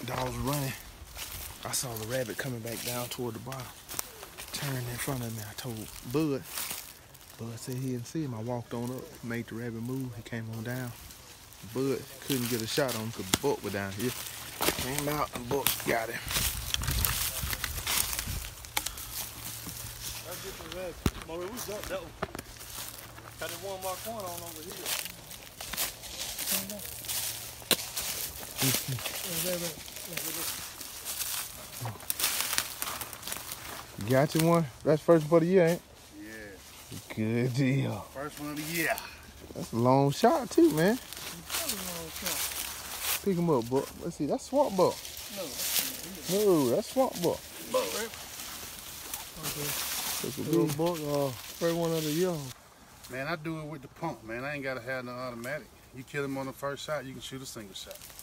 Dogs running. I saw the rabbit coming back down toward the bottom. Turned in front of me. I told Bud. Bud said he didn't see him. I walked on up, made the rabbit move. He came on down. Bud couldn't get a shot on him because Buck was down here. Came out and Buck got him. Let's get the rabbit. Maury, we got that one. Got that one mark one on over here. Got you one? That's first for the year, ain't it? Yeah. Good deal. First one of the year. That's a long shot too, man. Pick him up, Buck. Let's see, that's Swamp Buck. No, that's Swamp Buck. Buck, right? Okay. That's a Little big buck, first one of the year. Man, I do it with the pump, man. I ain't gotta have no automatic. You kill him on the first shot, you can shoot a single shot.